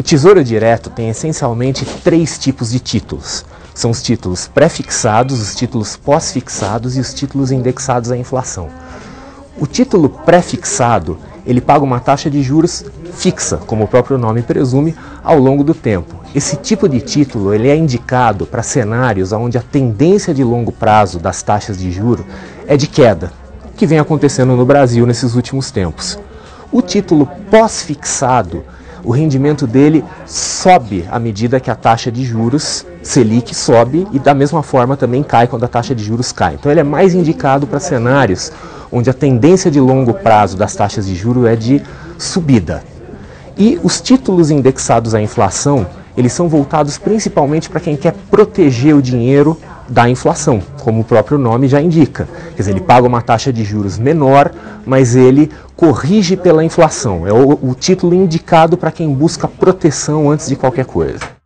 O Tesouro Direto tem essencialmente três tipos de títulos. São os títulos pré-fixados, os títulos pós-fixados e os títulos indexados à inflação. O título pré-fixado, ele paga uma taxa de juros fixa, como o próprio nome presume, ao longo do tempo. Esse tipo de título ele é indicado para cenários onde a tendência de longo prazo das taxas de juros é de queda, que vem acontecendo no Brasil nesses últimos tempos. O título pós-fixado, o rendimento dele sobe à medida que a taxa de juros Selic sobe e da mesma forma também cai quando a taxa de juros cai. Então ele é mais indicado para cenários onde a tendência de longo prazo das taxas de juros é de subida. E os títulos indexados à inflação, eles são voltados principalmente para quem quer proteger o dinheiro da inflação, como o próprio nome já indica. Quer dizer, ele paga uma taxa de juros menor, mas ele corrige pela inflação. É o título indicado para quem busca proteção antes de qualquer coisa.